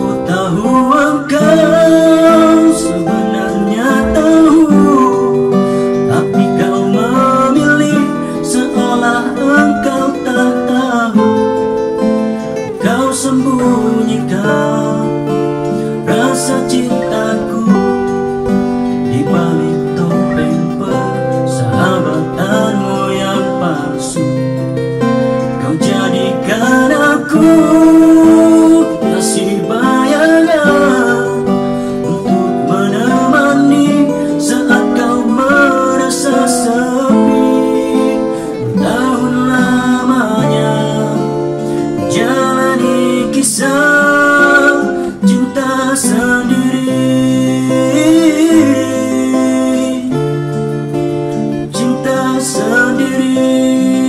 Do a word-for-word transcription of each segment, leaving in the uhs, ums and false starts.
tahu engkau sebenarnya tahu, tapi kau memilih seolah engkau tak tahu. Kau sembunyikan rasa cintaku di balik topeng persahabatanmu yang palsu. Kau jadikan aku kasih bayangan untuk menemani saat kau merasa sepi. Tahun lamanya jalani kisah cinta sendiri, cinta sendiri.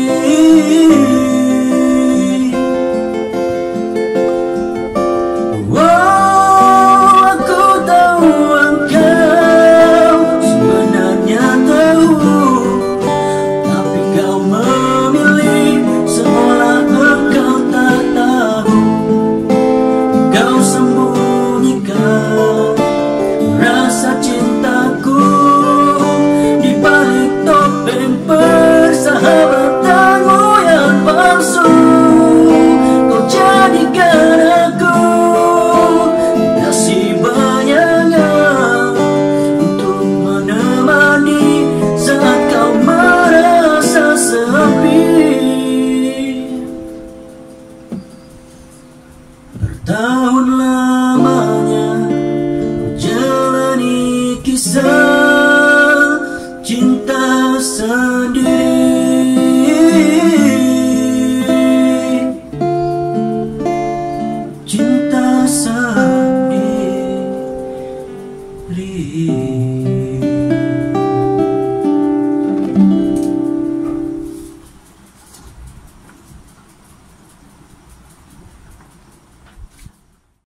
Rasa cintaku di balik topeng persahabatanmu yang palsu. Kau jadikan aku kasih bayangan untuk menemani saat kau merasa sepi. Bertahun lamanya jalani kisah cinta sendiri, cinta sendiri.